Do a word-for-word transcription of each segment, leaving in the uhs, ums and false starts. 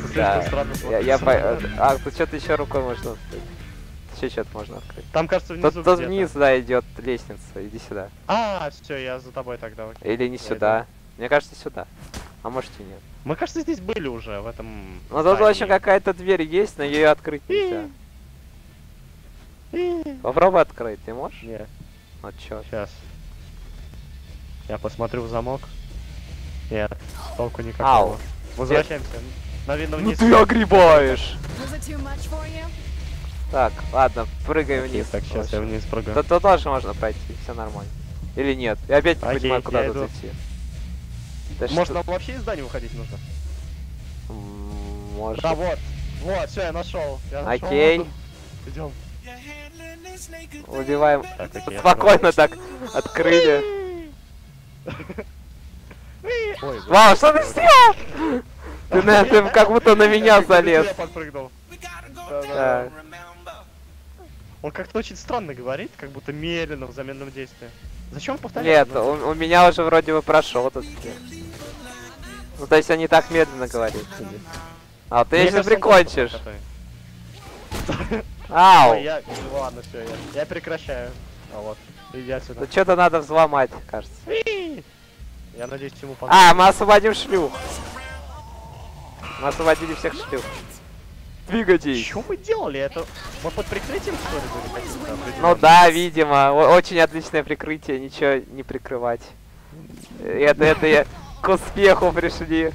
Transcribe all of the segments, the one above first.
Да. странно Я, я по... смотрится. А, тут что-то еще рукой можно открыть. Еще что-то можно открыть. Там, кажется, внизу Тут, тут где-то. вниз, да, идет лестница. Иди сюда. А, все, я за тобой тогда. Окей. Или не Я сюда. иду. Мне кажется, сюда. А может и нет. Мы, кажется, здесь были уже, в этом Ну тут, в общем, здании. какая-то дверь есть, но ее открыть нельзя. Попробуй открыть, ты можешь? Не, Вот чё. сейчас. Я посмотрю в замок. Нет, толку никакого. Ау. Возвращаемся. На видно Ну вниз. ты огребаешь! Was it too much for you? Так, ладно, прыгай Окей, вниз. так, сейчас я вниз прыгаю. Тут, тут тоже можно пройти, все нормально. Или нет? Я опять не Окей, понимаю, я куда иду. тут идти. Да Может, что- нам вообще из здания выходить нужно? М, Может. Да, вот. Вот, все, я нашел. Окей. Идем. Убиваем. Так, окей, Спокойно так открыли. Ой, Вау, что ты сделал? Ты, на, ты как будто на меня залез. Я подпрыгнул. Так. Он как-то очень странно говорит, как будто медленно в заменном действии. Зачем он повторяет? Нет, у, у меня уже вроде бы прошел этот стиль. Ну то есть он не так медленно говорит. А ты если прикончишь. Ау! Ой, я... ну, ладно, все, я... я прекращаю. А вот, иди отсюда. Тут что-то надо взломать, кажется. Я надеюсь, ему А, понравится. мы освободим шлюх. Мы освободили всех шлюх. Двигайтесь. Что мы делали? Это... Мы под прикрытием, что ли, были каким-то Ну определенным? да, видимо. О- очень отличное прикрытие, ничего не прикрывать. Это, это я к успеху пришли.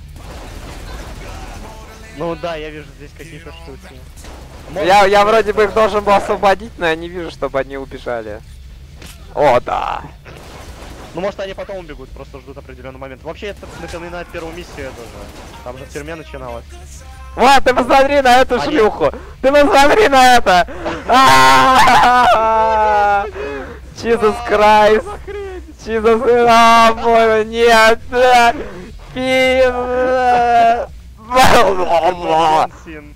Ну да, я вижу здесь какие-то штуки. Я, я вроде бы их должен был освободить, но я не вижу, чтобы они убежали. О, да. Ну может они потом убегут, просто ждут определенный момент. Вообще это напоминает первую миссию тоже. Там же в тюрьме начиналось. Вот, ты посмотри на эту А шлюху! Ты посмотри на это! Jesus Christ! Jesus Christ! О, боже, нет! Пи- Син.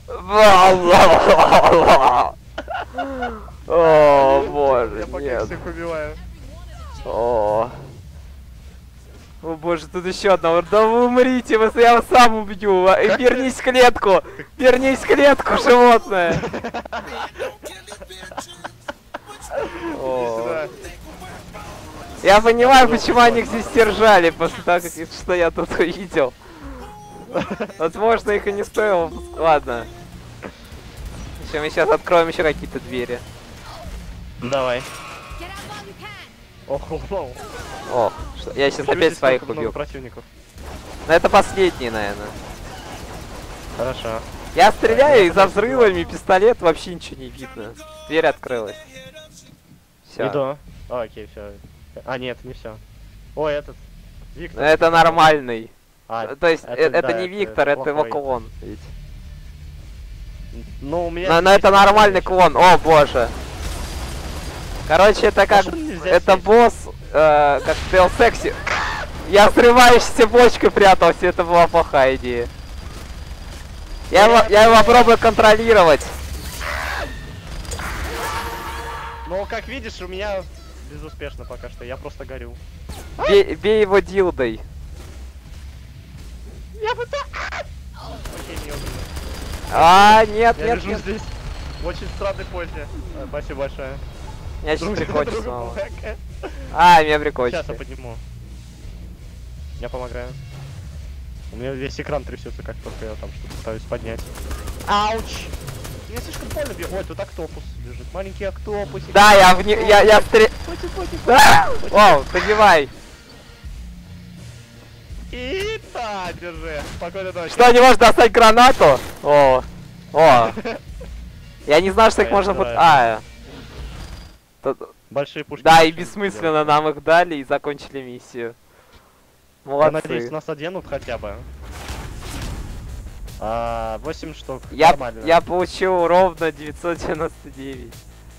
О, Я боже, пока нет. всех убиваю. О. О боже, тут еще одна. Да вы умрите, вы, я вас сам убью. А, и Вернись в клетку! Вернись в клетку, животное! О. Сюда. Я понимаю, почему они здесь держали, после того, как, что я тут увидел. Возможно, их и не стоило. Ладно. Еще мы сейчас откроем еще какие-то двери. Давай. Get out while you can. Ох, ох, ох. О, что- я сейчас Ничего опять себе, своих сколько много убил. противников. Но это последний, наверное. Хорошо. Я стреляю, и за взрывами пистолет вообще ничего не видно. Дверь открылась. Все. Иду. О, окей, все. А, нет, не все. Ой, этот. Виктор. Это нормальный. А, То есть э- это, да, не Виктор, это его плохой. клон. Ведь. Ну, у меня... Но, но это нормальный клон. О боже. Короче, это как... Машину нельзя Это сесть. босс, э, как в Deus Ex. Я срывающейся бочкой прятался, это была плохая идея. Я, его, я его попробую контролировать. Ну, как видишь, у меня безуспешно пока что, я просто горю. Бей, бей его дилдой. Я бы так... Окей, не убил. А, нет, Я нет, лежу нет. здесь в очень странной позе. А, Спасибо большое. Меня сейчас Друг- прикончит друг снова. Блэка. А, меня прикончит. Сейчас я подниму. Я помогаю. У меня весь экран трясется, как только я там что-то пытаюсь поднять. Ауч! Мне слишком больно бьет. Ой, тут октопус лежит. Маленький октопусик. Да, я в не... Я, я стре... Котик, котик, А! Вау, добивай. И так, держи. Спокойной ночи. Что, не можешь достать гранату? О, о. Я не знал, что их А, можно... я пут- знаю. А, тут- Большие пушки. да, и зачем бессмысленно делать? нам их дали и закончили миссию. Я надеюсь, Молодцы. нас оденут хотя бы. А, восемь штук. Я, Нормально. я получил ровно девятьсот девяносто девять.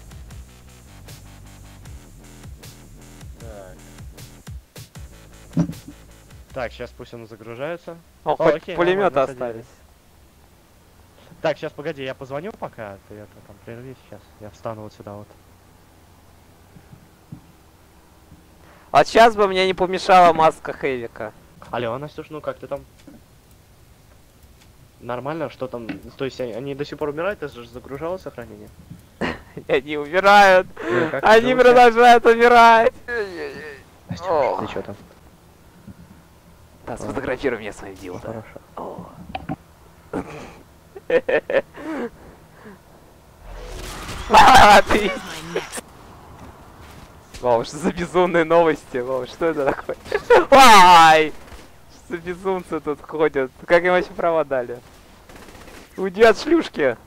Так. Так, сейчас пусть он загружается. О, О, хоть окей, пулеметы нормально, остались. Так, сейчас погоди, я позвоню пока, ты это там прерви сейчас. Я встану вот сюда вот. А сейчас бы мне не помешала маска Хэвика. Алло, Настюш, ну как ты там? Нормально, что там? То есть они, они до сих пор умирают, это же загружалось сохранение? И они умирают. Ну, как Они живут? продолжают умирать. О. Ты чё там? Да, сфотографируй меня своим делом. Хорошо. О. А, ты... Вау, что за безумные новости? Вау, что это такое? Ай! Что за безумцы тут ходят? Как им вообще права дали? Уйди от шлюшки!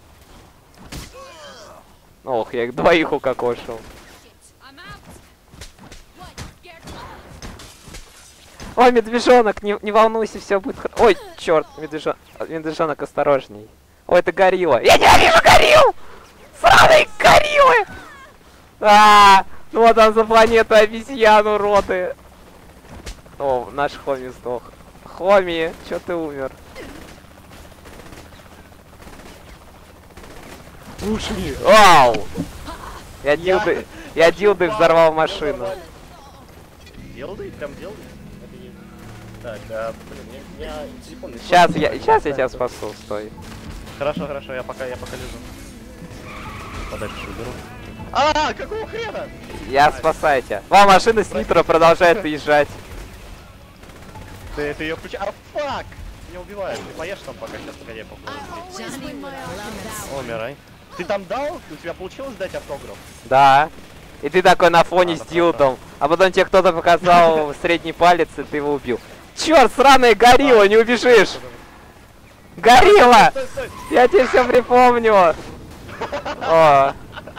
Ох, я их двоих укокошил. I'm out. What? Scared? Ой, медвежонок, не, не волнуйся, все будет хорошо. Ой, черт, медвежонок, медвежонок, осторожней. Ой, это горилла. Я ненавижу горилл! Сраные гориллы! А, ну вот он за планету обезьян, уроды. О, наш Хоми сдох. Хоми, чё ты умер? Ушли. Вау! Я дилды, я дилды взорвал машину. Делай, прям делай. Это не- Так, а, блин, я, я телефон не Сейчас слышу. я, сейчас я тебя спасу, стой. Хорошо, хорошо, я пока, я пока лежу. Подальше уберу. А, какого хрена? Я спасаю тебя. Вам машина с нитро продолжает уезжать. Ты, ты ее включи. А, фак! Не убиваешь, ты поешь там пока, сейчас погоди, я попробую. I always win my arguments. О, умирай. Ты там дал? У тебя получилось дать автограф? Да. И ты такой на фоне А, с да, дилдом. А потом тебе кто-то показал средний палец, и ты его убил. Черт, сраная горилла, не убежишь! Горилла! Стой, стой! Я тебе все припомню! О,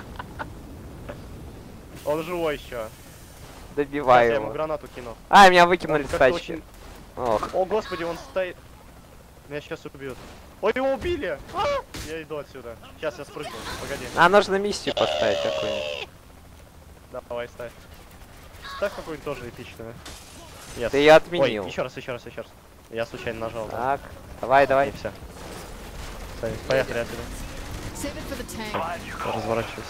Он живой еще. добивай Я ему его. гранату кину. А, меня выкинули Он с как-то тачки. очень- Ох. О, господи, он стоит. Меня сейчас убьют. Ой, его убили! А! Я иду отсюда. Сейчас я спрыгну. Погоди. А нужно миссию поставить какую-нибудь. Давай, ставь. Ставь какую-нибудь тоже эпичную. Yes. Ты ее отменил. Ой, еще раз, еще раз, еще раз. Я случайно нажал. Да. Так, давай, И давай. все. Поехали отсюда. Save it for the tank. Разворачивайся.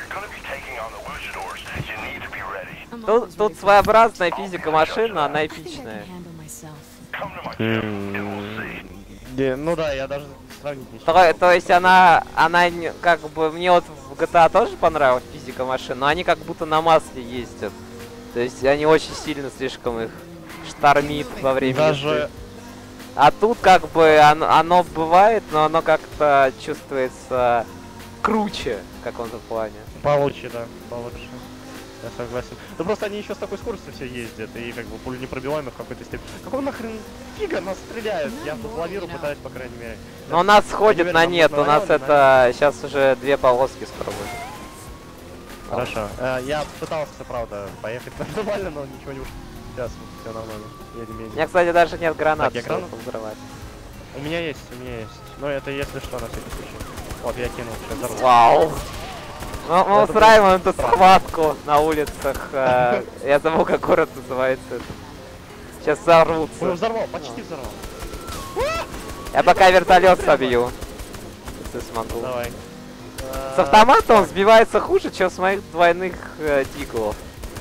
I'm Тут, always тут ready for своеобразная физика машин, но она I think I can эпичная. handle myself. Не, ну да, я даже сравнить не То, то есть она, она не- как бы, мне вот в джи ти эй тоже понравилась физика машин, но они как будто на масле ездят. То есть они очень сильно слишком их штормит во время Даже... езды. А тут как бы оно, оно бывает, но оно как-то чувствуется круче в каком-то плане. Получше, да, получше. Я согласен. Да просто они еще с такой скоростью все ездят, и как бы пули непробиваемых в какой-то степени. Какого нахрен фига нас стреляют? Я тут лавиру пытаюсь, по крайней мере. Но у нас сходит Они на верно, нет, у нас на это сейчас уже две полоски скоро будет. Хорошо. Э, я пытался, правда, поехать нормально, но ничего не уж. Сейчас, все нормально. Едем, У едем. меня, кстати, даже нет гранат, Так, я чтобы гранат? взрывать. У меня есть, у меня есть. Но это если что, на всякий случай. Вот, я кинул, сейчас взорву. Вау! Ну, мы Это устраиваем было тут схватку на улицах. э, Я забыл, как город называется. Сейчас Ой, взорвутся. взорвал, почти взорвал. Я пока вертолет собью. Если смогу. Давай. С автоматом сбивается хуже, чем с моих двойных э, диглов.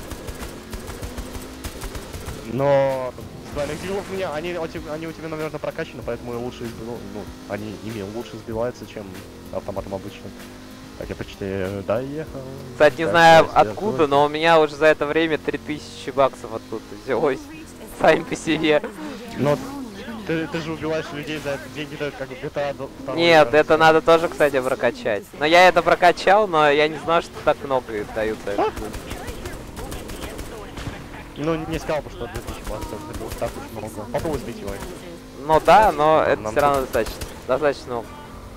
Но с двойных дилов у меня, они, у тебя- они у тебя, наверное, прокачаны, поэтому и лучше, изб- ну, ну, они ими лучше сбиваются, чем автоматом обычным. Так, я почти э, доехал. Кстати, не Так, знаю сейчас я откуда, тут. но у меня уже за это время три тысячи баксов оттуда взялось. Сами по себе. Но ты, ты же убиваешь людей за это, деньги дают как в джи ти эй два. Нет, это надо тоже, кстати, прокачать. Но я это прокачал, но я не знал, что так много дают за это. Ну, не сказал бы, что две тысячи баксов, это было так уж много. Попробуй сбить его. Ну да, но это Нам все равно достаточно. Достаточно много.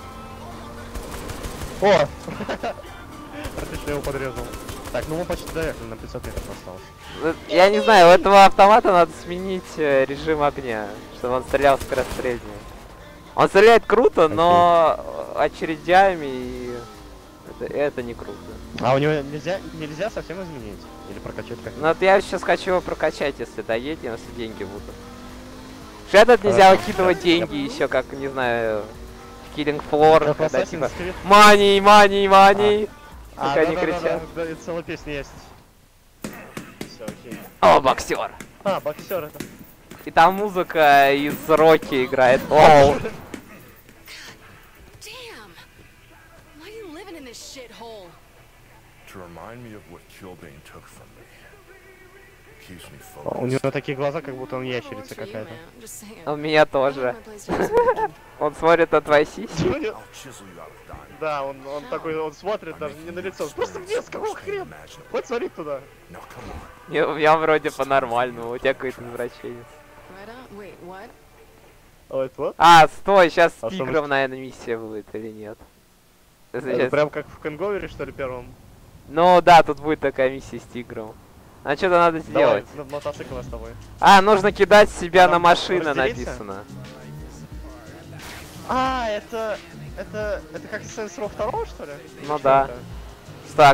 О! Отлично, я его подрезал. Так, ну мы почти доехали, на пятьсот метров осталось. Ну, я не знаю, у этого автомата надо сменить э, режим огня, чтобы он стрелял скорострельнее. Он стреляет круто, но очередями, и это, это не круто. А у него нельзя, нельзя совсем изменить? Или прокачать как? Ну вот я сейчас хочу его прокачать, если доедем, если деньги будут. Что этот нельзя Хорошо. выкидывать Я- деньги еще, как, не знаю, в Killing Floor, Как в когда Assassin's типа Creed. money, money, money, А, как они да, да, да, кричат. да, да, целая песня есть. Все, окей. О, боксер! А, боксер это. И там музыка из Рокки играет. Оу! shithole. To remind me of what Killbane took from me. Keeps me У focused. него такие глаза, как будто он ящерица For you, какая-то. man. I'm just saying. У меня тоже. Он смотрит на твои сиськи. I'll chisel you out of diamond. Да, он, он такой, он смотрит даже не на лицо, просто вниз, какого хрена? Imaginable. Вот смотри туда. Now come on. Я, я вроде по-нормальному, у тебя какой-то извращенец. Right on. Wait, what? Вот, вот. А, стой, сейчас с А что тигром, мы- наверное, миссия будет или нет? Это Это щас- прям как в Кэнговере, что ли, первом? Ну да, тут будет такая миссия с тигром. А что-то надо Давай, сделать. на мотоцикл с тобой. А, нужно кидать себя А на нам машины, разделиться? написано. А, это... Это... Это как Saints Row два, что ли? Ну Что да. это? Так,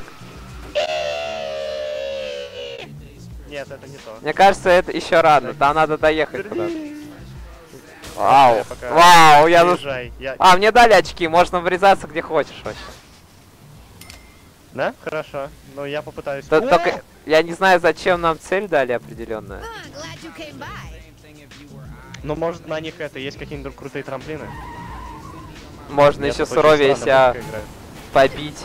Нет, это не то. мне кажется, это еще рано. Там надо доехать куда-то. Верни. Вау, Я пока- вау, я тут... Приезжай. Я... А, мне дали очки, можно врезаться где хочешь вообще. Да? Хорошо. Ну, я попытаюсь. Т- О! Только я не знаю, зачем нам цель дали определенную. Ah, glad you came by. Ну, может, на них это есть какие-нибудь крутые трамплины? Можно Мне еще тут очень суровее странно себя музыка играет. побить.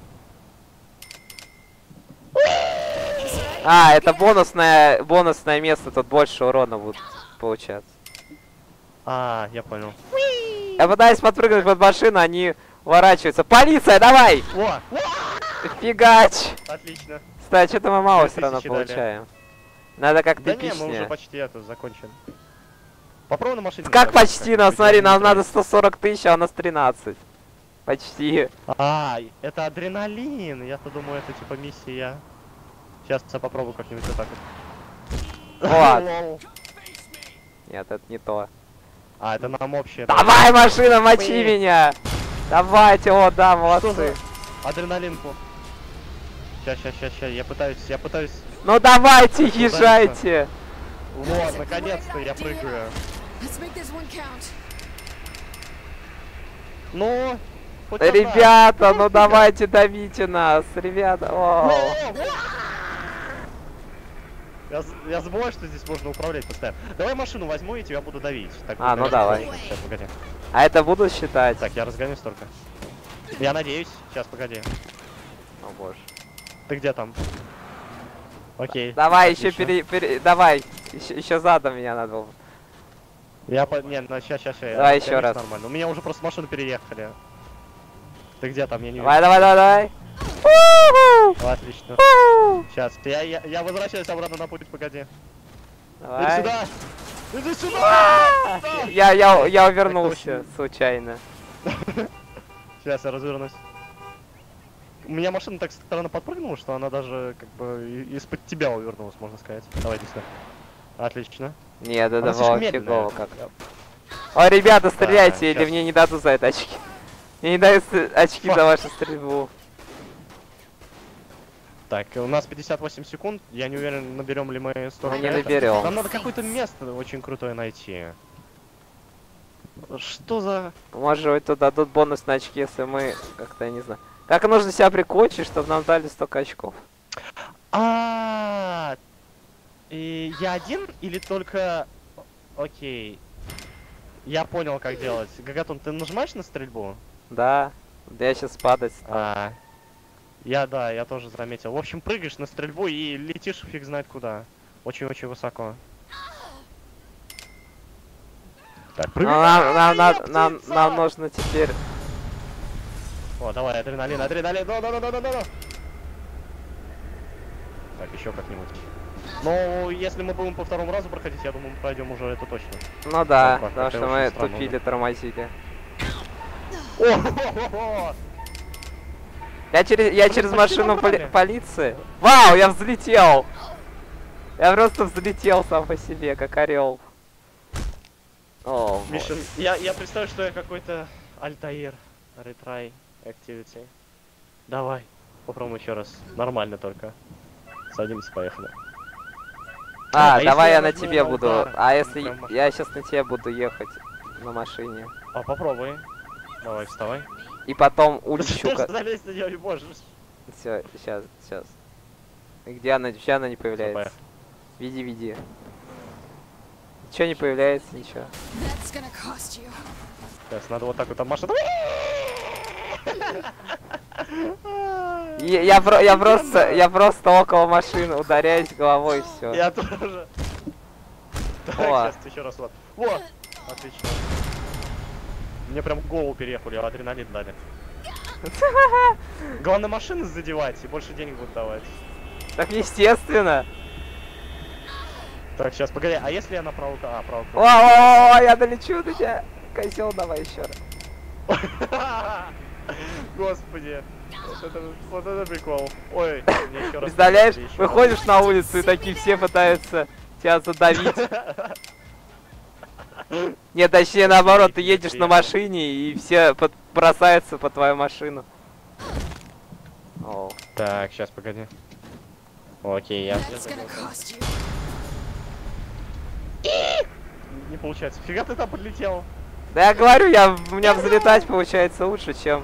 А, это бонусное, бонусное место, тут больше урона будет получаться. А, я понял. Я пытаюсь подпрыгнуть под машину, они уворачиваются. Полиция, давай! О! Фигач! Отлично. Кстати, что-то мы мало Две все равно тысячи дали. получаем. Надо как-то Да не, мы уже эпичнее. почти это закончим. Попробуй на машине. Как так, почти? Нам, как-нибудь, смотри, я нам не надо сто сорок тысяч, а у нас тринадцать. Почти. А, это адреналин. Я-то думаю, это типа миссия. Сейчас я попробую как-нибудь вот так вот. Вот. Лол. Нет, это не то. А, это нам общее. Давай, машина, мочи Ой. меня! Давайте, о, да, Что молодцы. за адреналинку? Сейчас, сейчас, сейчас, сейчас. Я пытаюсь, я пытаюсь. Ну давайте, Что езжайте! Вот, наконец-то я прыгаю. Let's make this one count. Ну, хоть одна. Ребята, ну давайте давите нас, ребята. О. Я, с- я забываю, что здесь можно управлять постоянно. Давай машину возьму и тебя буду давить. Так, А, ну давай. давай. Сейчас, погоди. А это буду считать? Так, я разгонюсь только. Я надеюсь. Сейчас, погоди. О боже. Ты где там? Окей. Давай, еще отлично. пере, пере- давай, еще, еще задом меня надо было. Я по... Не, ну сейчас, сейчас, сейчас. Давай еще раз. Нормально. У меня уже просто машину переехали. Ты где там? Я не вижу. Давай, давай, давай, давай. У-ху! Отлично. У! Сейчас, я, я, я возвращаюсь обратно на путь, погоди. Иди Давай. сюда! Иди сюда! Я, я, я увернулся случайно. Сейчас я развернусь. У меня машина так странно подпрыгнула, что она даже как бы и- из-под тебя увернулась, можно сказать. Давай, иди сюда. Отлично. Нет, это Она было слишком медленная. фигово как. О, ребята, стреляйте, или щас. мне не дадут за это очки. Мне не дают ст- очки Фак. за вашу стрельбу. Так, у нас пятьдесят восемь секунд. Я не уверен, наберем ли мы сто. Мы не наберем. Нам надо какое-то место очень крутое найти. Что за... Может быть, тут дадут бонусные очки, если мы как-то, я не знаю. Как нужно себя прикончить, чтобы нам дали столько очков? А, и я один или только... Окей. Я понял, как делать. Гагатон, ты нажимаешь на стрельбу? Да. Я сейчас падать стал. А, я, да, я тоже заметил. В общем, прыгаешь на стрельбу и летишь фиг знает куда. Очень-очень высоко. Так, Ну, нам, нам, нам, нам, нам нужно теперь... О, давай, адреналин, адреналин, да, да, да, да, да, да. Так, еще как-нибудь. Ну, если мы будем по второму разу проходить, я думаю, мы пройдем уже это точно. Ну да, Так, потому это что очень мы странно, тупили, тормозили. О-хо-хо-хо! Я через, я Блин, через почти машину поли- набрали. полиции. Вау, я взлетел! Я просто взлетел сам по себе, как орел. О, Миша, я, я представляю, что я какой-то Альтаир. Ретрай Activity. Давай, попробуем еще раз. Нормально только. Садимся, поехали. А, а давай если я я на нажму тебе на буду. удар? А Ну, если прям маш- я сейчас на тебе буду ехать на машине. А, попробуй. Давай, вставай. И потом улечу. ка- Залезть на нее не можешь. Все, сейчас, сейчас. Где она? Где она не появляется? поехали. Веди, веди. Ничего не появляется, ничего. That's gonna cost you. Сейчас надо вот так вот там машину. Я, я, про- я просто, я просто около машины ударяюсь головой и все. Я тоже. Так, О. сейчас еще раз вот. Вот! Отлично. Мне прям голову переехали, адреналин дали. Главное машины задевать и больше денег будут давать. Так естественно. Так, сейчас, погоди, а если я направо... А, право... О, о, о, я долечу до тебя. Козел, давай еще раз. Господи. Вот это, вот это прикол. Ой, мне еще раз... Представляешь, еще раз. выходишь на улицу и такие все пытаются тебя задавить. Нет, точнее наоборот, ты едешь на машине и все под- бросаются по твою машину. О. Так, сейчас, погоди. Окей, я... That's gonna cost you. Не получается. Фига ты там подлетел? Да я говорю, я, у меня взлетать получается лучше, чем...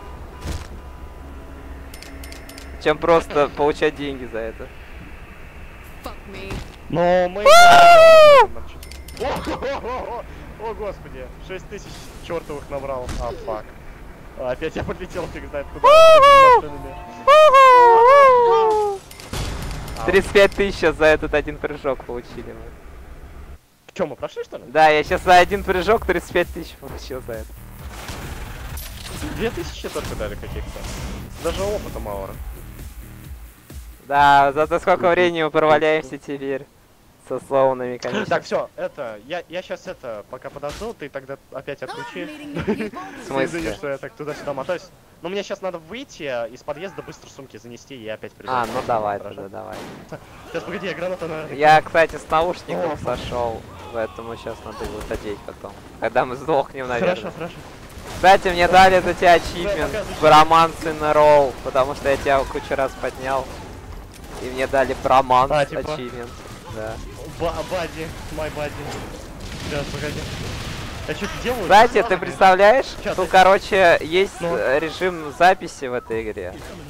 Чем просто получать деньги за это. Fuck me. Но мы... О, о, господи, шесть тысяч чертовых набрал. А, фак. А, опять я подлетел, фиг знает куда. Машинами. тридцать пять тысяч сейчас за этот один прыжок получили мы. Че, мы прошли, что ли? Да, я сейчас за один прыжок тридцать пять тысяч получил за это. Две тысячи только дали каких-то. Даже опыта мало. Да, зато сколько времени мы проваляемся теперь. Со слоунами, конечно. Так, все, это, я, я сейчас это, пока подожду, ты тогда опять Oh, отключи. meeting new people. В смысле? Извини, что я так туда-сюда мотаюсь. Но мне сейчас надо выйти из подъезда, быстро сумки занести, и я опять приду. А, ну давай, Хорошо? тогда давай. Сейчас, погоди, я граната, наверное... Я, кстати, с наушников О. сошел, поэтому сейчас надо будет одеть потом. Когда мы сдохнем, наверное. Хорошо, хорошо. Кстати, мне дали за тебя ачивмент показывай. Броманс in a row, потому что я тебя кучу раз поднял. И мне дали Броманс А, типа? ачивмент. Да. Ба бади, мой бади. Сейчас, погоди. Я что-то делаю? Кстати, ты представляешь, Щас, тут, я- короче, есть Ну. э, режим записи в этой игре.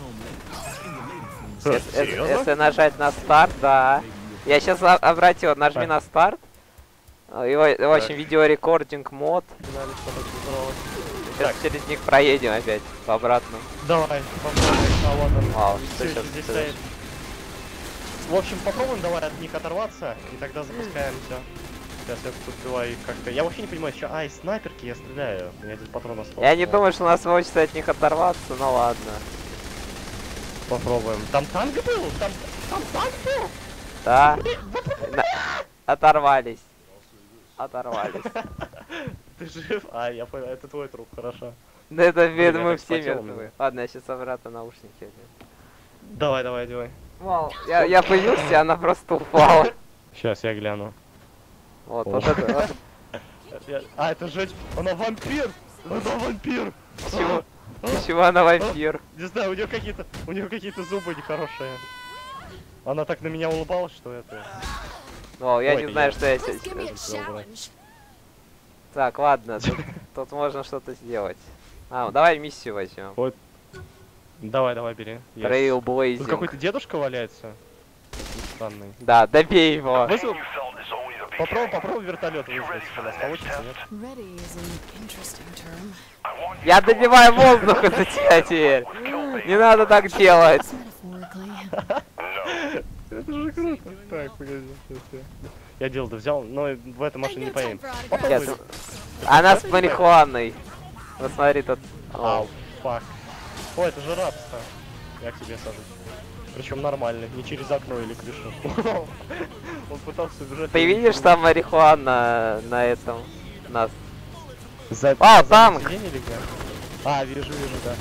Что, Если, если- серьезно? если нажать на старт, да. Я сейчас обратил, нажми Так. на старт. Э, Его, в общем, видеорекординг мод. Знали, что такое здорово. Сейчас Так. через них проедем опять по обратному. Давай, попробуем. А, вот он. Вау, что Всё сейчас еще здесь стоит? стоит. В общем, попробуем давай от них оторваться, и тогда запускаемся. Сейчас я подбиваю их как-то. Я вообще не понимаю, что... А, из снайперки я стреляю. У меня один патрон остался. Я не думаю, что у нас получится от них оторваться, но ладно. Попробуем. Там танк был? Там, там танк был? Да. На- Оторвались. Оторвались. Ты жив? А, я понял, это твой труп, хорошо. Да это Блин, я мы так все вспотел мертвые. уже. Ладно, я сейчас обратно наушники одену. Давай, давай, давай. Вау, я, я появился, и она просто упала. Сейчас я гляну. Вот, О. вот это. Вот. Я- А, это же... Она вампир! Она вампир! Почему? Почему она вампир? Не знаю, у нее какие-то... У нее какие-то зубы нехорошие. Она так на меня улыбалась, что это... Вау, я Ой, не это знаю, я. что я Just give me a сейчас. challenge. Так, ладно, тут, тут можно что-то сделать. А, давай миссию возьмем. Давай, давай, бери. Есть. Тут Трейлблейзинг. какой-то дедушка валяется. Странный. Да, добей его. Вызов... Попробуй, попробуй вертолет вызвать. У нас получится, нет? Ready is an interesting term. Я добиваю воздуха за тебя теперь. Не надо так делать. Metaphorically. Это же круто. Так, погоди. сейчас я- Я дилдо взял, но в этой Ain't машине не no time поедем. for autographs. Нет, Попробуй. она с марихуаной. Вот смотри, тут. Ау, фак. О, это же рабство. Я к тебе сажусь. Причем нормально, не через окно или крышу. Он пытался убежать. Ты видишь там марихуана на этом? Нас. За... А, за танк! сиденье или где? А, вижу, вижу, да.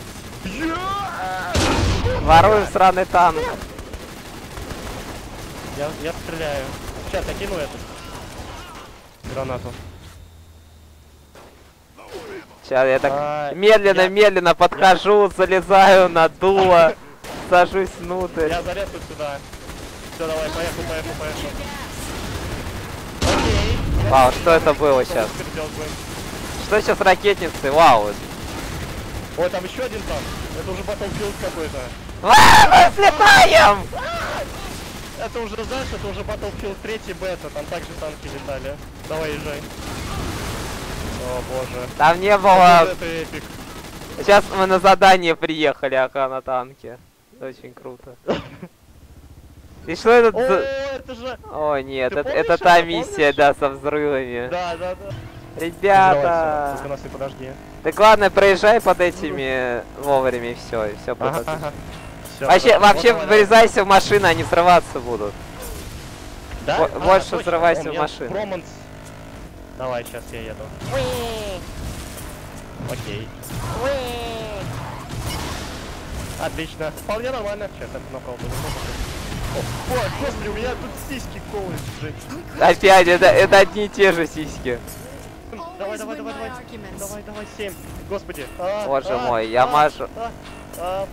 Воруем сраный танк. Я, я стреляю. Сейчас, я кину эту гранату. Сейчас я так А, медленно, я- медленно подхожу, залезаю на дуло, сажусь внутрь. Я зарезаю сюда. Все, давай, поехал, поехал, поехал. Окей. Вау, что это было сейчас? Что теперь делать будем? Что сейчас ракетницы? Вау. Ой, там еще один танк. Это уже Battlefield какой-то. А, мы взлетаем! Это уже, знаешь, это уже Battlefield три бета. Там также танки летали. Давай, езжай. О, боже. Там не Вот было это эпик. Сейчас мы на задание приехали, ака, на танке. Очень круто. И что это О, за... это же... О, нет, Ты это, помнишь это та это, миссия, помнишь? да, со взрывами. Да, да, да. Ребята! Только нас и подожди. Так ладно, проезжай под этими вовремя и все, и все Ага, ага. Всё, Вообще, подожди. вообще Вот, давай, врезайся в машины, они взрываться будут. Да? Бо- А, больше точно, взрывайся у в меня машину. Проманс. Давай, сейчас я еду. Окей. Отлично. Вполне нормально. Сейчас это накол буду. О, ой, господи, у меня тут сиськи колы, Жень. Опять, это, это одни и те же сиськи. Давай, давай, Always давай, win my давай. arguments. Давай, давай, семь. Господи. А, Боже а, мой, я а, мажу. а, а.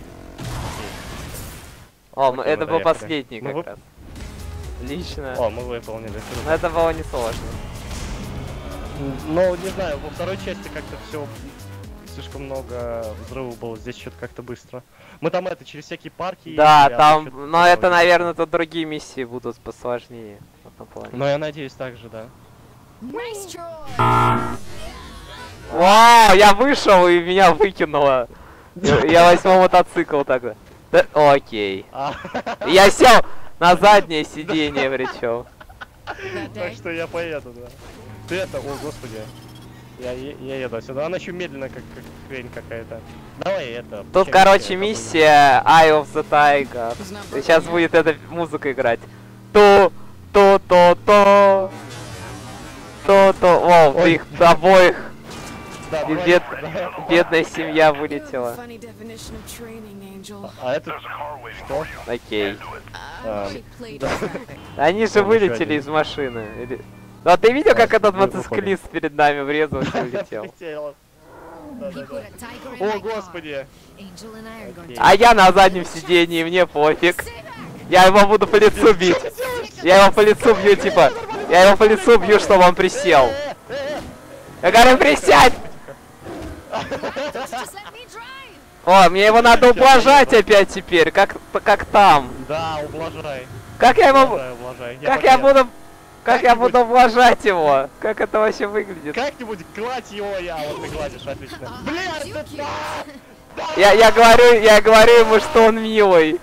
О, мы- Окей, это мы был доехали. последний Мы как вы- раз. Лично. О, мы выполнили. Но Круто. это было несложно. Ну, не знаю, во второй части как-то все слишком много взрывов было. Здесь что-то как-то быстро. Мы там это через всякие парки. Да, ездили, а там, чё-то но это, такое. наверное, тут другие миссии будут посложнее. в этом плане. Но я надеюсь так же, да. Nice try. Вау, я вышел и меня выкинуло. Я я возьму мотоцикл тогда. Да, окей. А, Я сел на заднее сиденье причем. That так day. что я поеду, да. Ты это, о господи. Я, е- я еду сюда. Она еще медленно, как, как хрень какая-то. Давай это. Тут, включай короче, миссию, миссия Eye of the Tiger. Сейчас будет эта музыка играть. То, то, то, то. То, то. Вау, Ой. их обоих. Да, И давай, бед- давай. Бедная семья вылетела. Funny definition of training, Angel. А это что? Окей. I Um, only played да. track. Они же Он еще вылетели один. из машины. Или- Ну а ты видел, как А, этот мы выходим. мотоциклист перед нами врезался и улетел? Прилетело. We Да-да-да. put a tiger in О, my car. господи. Angel and I are going Окей. to... А я на заднем сидении, мне пофиг. Я его буду по лицу бить. Я его по лицу бью, типа. Я его по лицу бью, чтобы он присел. Я говорю, присядь! Just let me drive. О, мне его надо ублажать опять теперь, как, как там. Да, ублажай. Как я его... Ублажай, ублажай. Как я поеду. буду... Как я буду ублажать его? Как это вообще выглядит? Как-нибудь гладь его, я вот ты гладишь, отлично. Бля, You ты cute. Я, я говорю, я говорю ему, что он милый.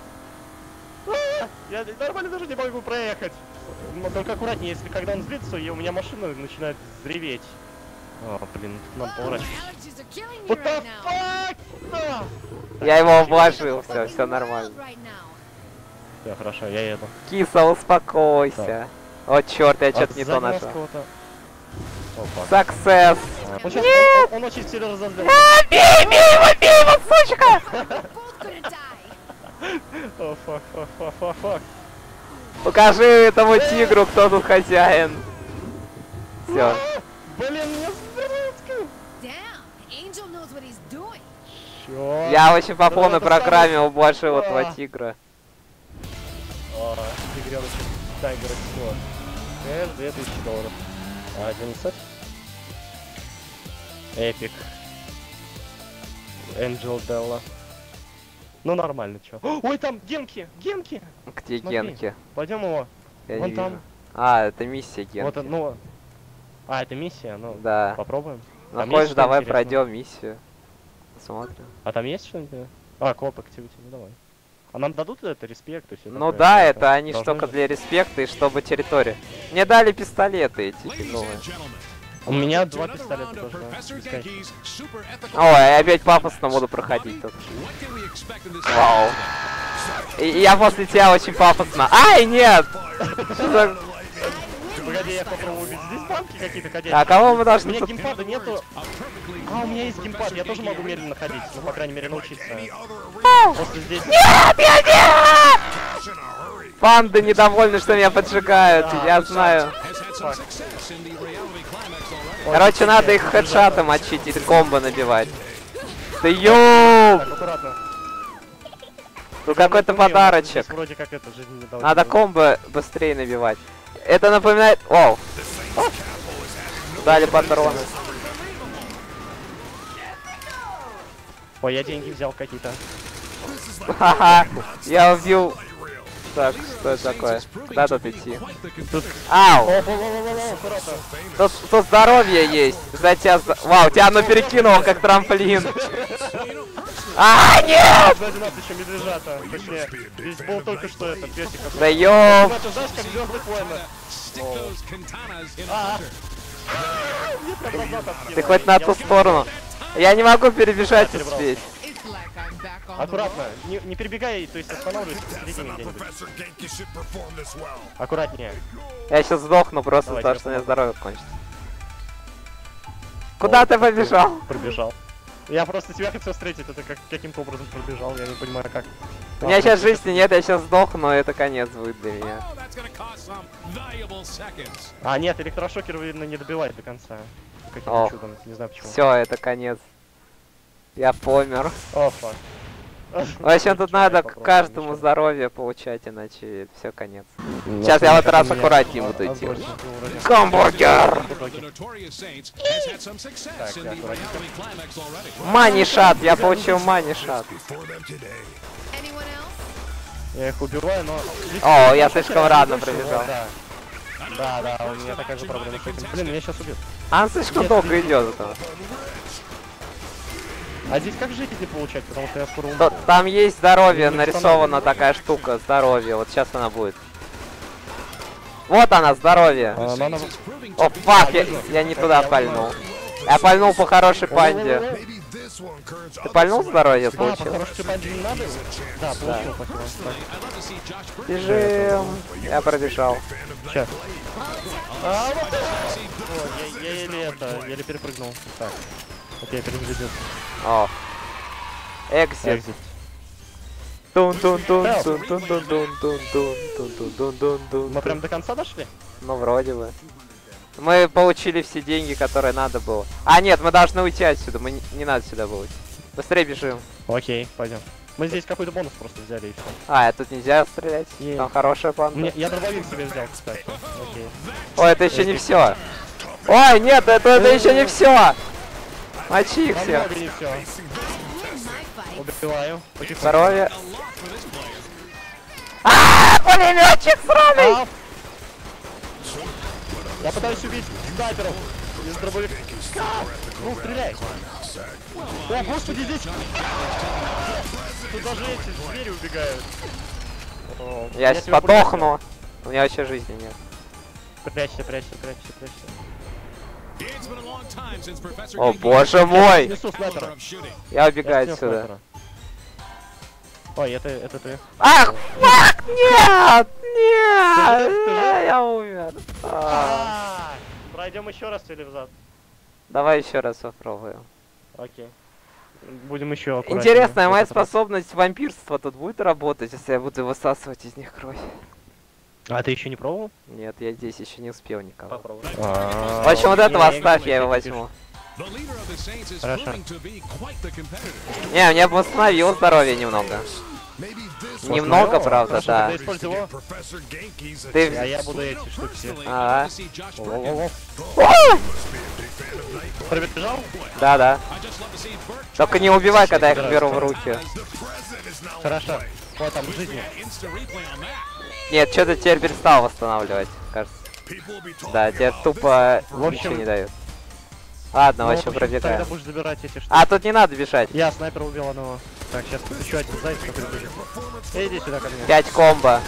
Я нормально даже не могу проехать. Но только аккуратнее, если когда он злится, и у меня машина начинает зреветь. О, блин, нам поворачивать. Allergies are killing me What the right now. fuck? А! Я его ублажил, все, все нормально. Right now. Всё, хорошо, я еду. Киса, успокойся. О, черт, я что-то А, не то сзади нас нажал. кого-то. О, fuck. Success. А, Он, щас- он- он очень сильно разозлился. А, бей, бей его, бей его, сучка! Both gonna die. О, фак, фак, фак, фак, фак. Покажи этому тигру, кто тут хозяин. Все. Блин, меня взрывает. Damn. Angel knows what he's doing. Чё? Я очень по Ну, полной это программе самый- ублажил А. этого тигра. О, тигрёночек, тайгер, все. Кэш, две тысячи долларов. одиннадцать. Эпик. Энджел Делла. Ну нормально, чё. Ой, там Генки! Генки! Где Смотри. Генки? Пойдем его. Я не Вон вижу. там. А, это миссия Генки. Вот, он, ну. А, это миссия, ну. Да. Попробуем. Ну, Там хочешь, есть что давай интересного? пройдем миссию. Посмотрим. А там есть что-нибудь? А, коп активити, ну давай. А нам дадут это респект и все Ну да, это они ж только для респекта и чтобы территория. Мне дали пистолеты эти фиговые. У меня два пистолета тоже, да. Бесконечно. Ой, я опять пафосно буду проходить тут. Вау. И и я после тебя очень пафосно. Ай, нет! Что за- Погоди, я попробую убить. Здесь банки какие-то ходячие. А кого мы У должны меня тут... геймпада нету. А, у меня есть геймпад, я тоже могу медленно ходить. Ну, по крайней мере, научиться. После здесь... Нет, я нет! Панды недовольны, что меня поджигают, Да, я ну, знаю. Фак. Короче, надо их хедшатом мочить и комбо набивать. Да ёп! Так, аккуратно. Тут какой-то Ну, здесь подарочек. вроде как это жизнь не дала. Надо комбо быстрее набивать. Это напоминает... Оу. Дали патроны. Ой, я деньги взял какие-то. Ха-ха. Я убил Так, что это такое? Куда тут идти? Тут... Ау! О, о, о, о, о, аккуратно. Тут, тут здоровье есть. За тебя... за- Вау, тебя оно перекинуло, как трамплин. А, нет! Сзади нас еще медвежата. Точнее, здесь был только что это, песик. Да ёп! Это знаешь, как Звездных войнах. А, мне прям назад откинуло. Ты хоть на Я ту очень- сторону. Я не могу перебежать Я перебрал. здесь. It's like I'm back on the Аккуратно, road. не, не перебегай, то есть останавливайся посередине где-нибудь. Professor Genki should perform this well. Аккуратнее. Я сейчас сдохну просто Давай, потому, тебе что у меня помогу. здоровье кончится. Куда О, ты побежал? Пробежал. Я просто тебя хотел встретить, это как, каким-то образом пробежал, я не понимаю как. У меня сейчас жизни нет, я сейчас сдохну, но это конец будет для меня. Oh, that's gonna cost some valuable seconds. А, нет, электрошокер, видно, не добивает до конца. Каким-то Ох. чудом, не знаю почему. Все, это конец. Я помер. О, фак. В общем, тут надо к каждому здоровье получать, иначе все конец. Сейчас я вот раз аккуратнее буду идти. Гамбургер! The Notorious Saints has had some success Так, in я the аккуратнее. reality climax already. Мани шат, я получил мани шат. Before them today. Anyone else? Я их убиваю, но... О, я слишком рано пробежал. Да. Да, да, у меня такая же проблема с этим. Блин, меня сейчас убьют. А он слишком долго идет. это. А здесь как жизни получать, потому что я скоро умру. То- Там есть здоровье, нарисована такая штука, здоровье. Вот сейчас она будет. Вот она, здоровье. А, но она... It's proving О, to be фак, я, я не туда пальнул. Я пальнул по хорошей панде. Maybe this one encourage Ты others пальнул to здоровье, А, по получил? хорошей панде не надо? Да, получил, спасибо. Так, I'd love to see Josh Burke Бежим. Я пробежал. сейчас. А, вот это! О, я, я еле это, еле перепрыгнул. Так. Окей, перезарядился. О. Экзит. Экзит. тун тун тун тун тун тун тун тун тун тун тун тун тун. Мы прям до конца дошли? Ну, вроде бы. Мы получили все деньги, которые надо было. А, нет, мы должны уйти отсюда. Мы не, не надо сюда было. Быстрее бежим. Окей, пойдем. Мы здесь какой-то бонус просто взяли и все. А, тут нельзя стрелять. Е. Там хорошая панда. Мне, я дробовик себе взял, кстати. Окей. Ой, это еще не все. Ой, нет, это, это еще не все. Мочи их всех. Намного не все. In my fight. Убиваю. Потихоньку. Здоровье. А, пулеметчик сраный! Ау! Я пытаюсь убить снайперов из дробовика. Ну, стреляй. О, господи, здесь... Тут даже эти звери убегают. О, Я сейчас тебя подохну. У меня вообще жизни нет. Прячься, прячься, прячься, прячься. It's been a long time since Professor О, Genki боже Я мой! снесу снайпера. of shooting. Я убегаю Я снес отсюда. снайпера. Ой, это, это ты. Ах, фак, нет! Ты Нет! жив? Ты жив? Я умер. А. А, Пройдем еще раз или взад? Давай еще раз попробуем. Окей. Будем еще аккуратнее. Интересно, а в моя этот раз. способность вампирства тут будет работать, если я буду высасывать из них кровь? А ты еще не пробовал? Нет, я здесь еще не успел никого. Попробуй. В общем, вот этого оставь, я его возьму. The leader of the Saints is Хорошо. proving to be quite the competitor. Не, мне бы восстановил здоровье немного. Maybe this Немного, Восстановил? правда, Хорошо, да. тогда используй его. Professor Genki's Ты- А я буду эти штуки все. Personally, Ага. I'd love to see Josh Burke. Во-во-во. О! Пробежал? Да-да. I'd just love to see Burke Только не убивай, когда я их беру в руки. Хорошо. Вот там жизни. instant replay on that. Нет, что-то теперь перестал восстанавливать, кажется. Да, тебе тупо В общем- ничего не дают. Ладно, в Ну, общем, Тогда пробегаем. будешь забирать эти штуки. А, тут не надо бежать. Я снайпера убил одного. Так, сейчас тут еще один зайчик, который бежит. Эй, иди сюда ко мне. Пять комбо.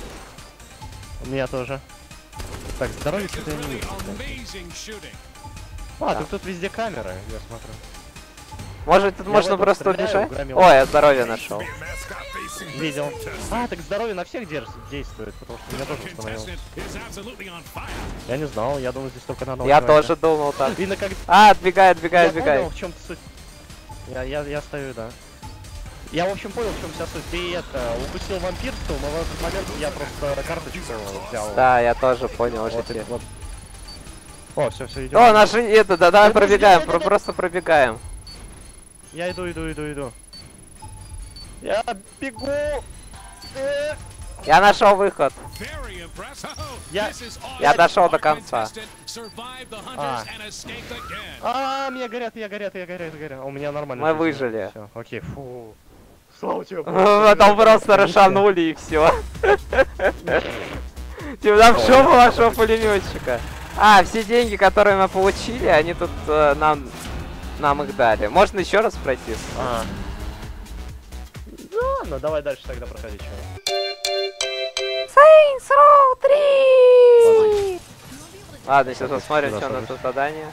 У меня тоже. Так, здоровье что-то я не вижу. Amazing shooting. А, Да. тут, тут везде камеры, я смотрю. Может, тут Я можно в этом просто стреляю, убежать? громил. Ой, я здоровье нашел. Видел. А, так здоровье на всех держ- действует, потому что у меня тоже установил. Contestant is absolutely on fire. Я не знал, я думал, здесь только на одного Я человека. тоже думал так. Видно, как... А, отбегай, отбегай, Я отбегай. понял, в чем суть. Я, я, я стою, да. Я, в общем, понял, в чем вся суть. Ты это, упустил вампирство, но в этот момент я просто карточку взял. Да, я тоже понял уже Вот, теперь. вот. О, все, все, идем. О, наши это, да, давай Да, подожди, пробегаем, да, да, про- да. просто пробегаем. Я иду, иду, иду, иду. Я бегу! Э, Я нашел выход. Very impressive. Oh, Я- this is Я awesome. дошел до Our конца. contestant survived the hunters А. and escaped again. А, меня горят, я горят, я горят, я горят. У меня нормально. Мы выжили. Все, окей, фу. Слава тебе. Потом просто расшанули и все. Типа там в жопу вашего пулеметчика. А, все деньги, которые мы получили, они тут э, нам нам их дали. Можно еще раз пройти? А. Ну, ну давай дальше тогда проходи, чё. Saints Row три! Ладно, сейчас посмотрим, Куда что у нас садись? тут задание.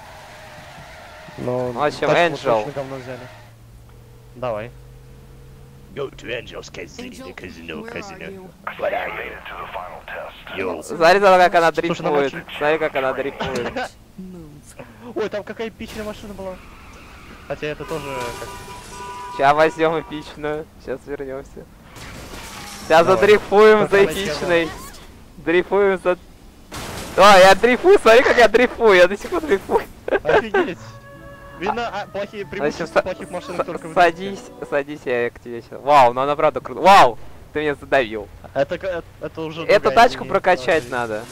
Ну, В общем, так мы Angel. точно говно взяли. Давай. Go to Angel's Casino, Angel, Casino, where are Casino. you? I made it to the final test. Йоу. Смотри, там, как она Слушай, нам дрейфует. очень- Смотри, как она дрейфует. Move. Ой, там какая эпичная машина была. Хотя это тоже как... Сейчас возьмем эпичную. Сейчас вернемся. Сейчас Давай. задрейфуем за Какая эпичной. Дрейфуем за... О, я дрейфую, смотри, как я дрейфую. Я до сих пор дрейфую. Офигеть. Видно, а, плохие преимущества Значит, плохих машин С- только в Садись, садись, я к тебе сейчас. Вау, ну она правда круто. Вау! Ты меня задавил. Это, это, это уже Эту другая тачку линия. прокачать Смотри. надо.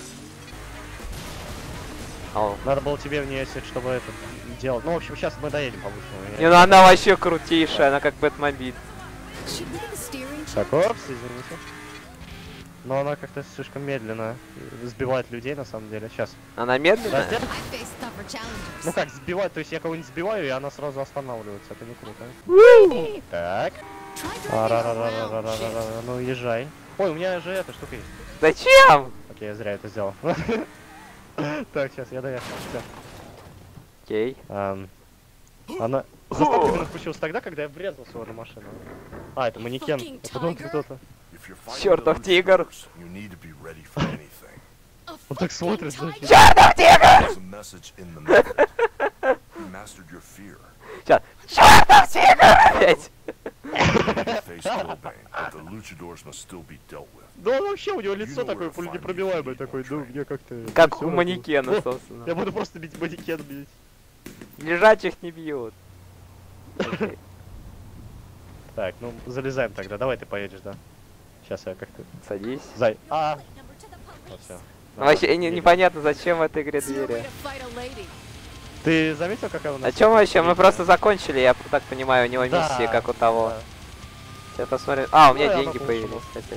О. Надо было тебе в нее сесть, чтобы это делать. Ну, в общем, сейчас мы доедем по-быстрому. Не, ну она вообще крутейшая, она как Бэтмобиль. Should we get a steering check? Так, опс, извините. Но она как-то слишком медленно сбивает людей, на самом деле. Сейчас. Она медленная? Раздел- I face tougher challengers. Ну как, сбивать, то есть я кого-нибудь сбиваю, и она сразу останавливается. Это не круто. Так. Try driving А-ра-ра-ра-ра-ра-ра-ра. around, shit. Ну, езжай. Ой, у меня же эта штука есть. Зачем? Окей, я зря это сделал. Так, сейчас, я доехал. Всё. Окей. Ам, Она... Заставка именно включилась тогда, когда я врезался в эту машину. А, это манекен. Fucking Я подумал, tiger. кто-то. If you're fighting Чёртов the тигр. Luchadors, you need to be ready for anything. A Он так fucking смотрит, tiger. значит. Чёртов тигр! There's a message in the method. You mastered your fear. Сейчас. Чёртов тигр! Опять. You faced Wilbane, but the Luchadors must still be dealt with. Да он вообще, у него лицо You know такое where to find me пуленепробиваемое, if you need такой, more ну, training. мне как-то... Как всё у это- манекена, О, собственно. Я буду просто бить манекен бить. Лежачих не бьют. Окей. Так, ну, залезаем тогда, давай ты поедешь, да. Сейчас я как-то... Садись. Зай... А! Вот всё. Ну, вообще не- непонятно, зачем в этой игре It's no way двери. to fight a lady. Ты заметил, какая у нас... А чё мы вообще? Мы просто закончили, я так понимаю, у него Да, миссии, как у того. да. Сейчас посмотрим. А, у меня Ну, и она деньги получила. появились опять.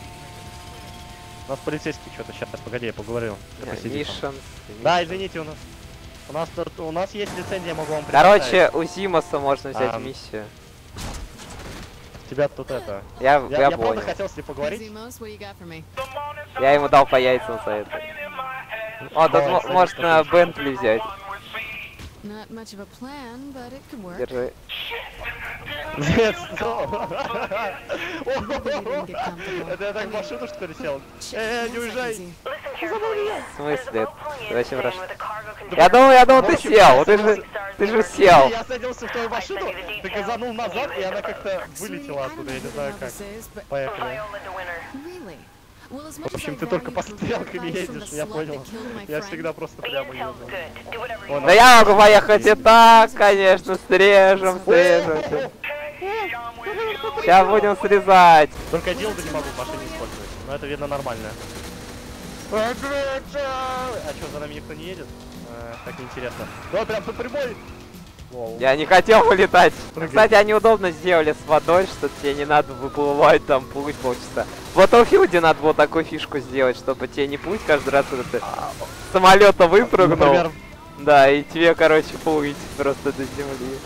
У нас полицейский что-то сейчас, погоди, я поговорю. Ты посиди там. Missions. Да, missions. извините, у нас... У нас, тут- у нас есть лицензия, я могу вам Короче, у Зимоса можно взять Ам. миссию. предоставить. Тебя тут это... Я, Я, я, я правда понял. хотел с ней поговорить. Zimos, what you got for me? Я ему дал по яйцам за это. О, тут Давай, мо- садись, можно садись. Бентли взять. Not much of a plan, but it could work. Держи. Нет, стоп. Hopefully you didn't get comfortable. Это я так I в mean, машину, что ли, сел? shit, Э, one не sec, уезжай. Izzy. В смысле? Ты зачем раш... Я думал, я думал, ты сел. Ты же, ты же сел. Я садился в твою машину, ты газанул назад, и она как-то вылетела Sweetie, I оттуда, don't я не know знаю how как. this is, but Поехали. really? Well, as much В общем, as I ты только value по career стрелками advice from едешь, the я slut понял. that killed my Я friend, всегда просто прямо еду. Вон Да я могу поехать и так, конечно, срежем, срежем. Сейчас будем срезать. Только дилду не могу в машине использовать. Но это видно нормально. А что, за нами никто не едет? А, так неинтересно. Да, прям по прямой! Воу. Я не хотел улетать. Ну, Прыгай. кстати, они удобно сделали с водой, что тебе не надо выплывать там, плыть полчаса. В Battlefield надо было такую фишку сделать, чтобы тебе не плыть каждый раз, когда ты с самолета выпрыгнул. Например, Да, и тебе, короче, плыть просто до земли.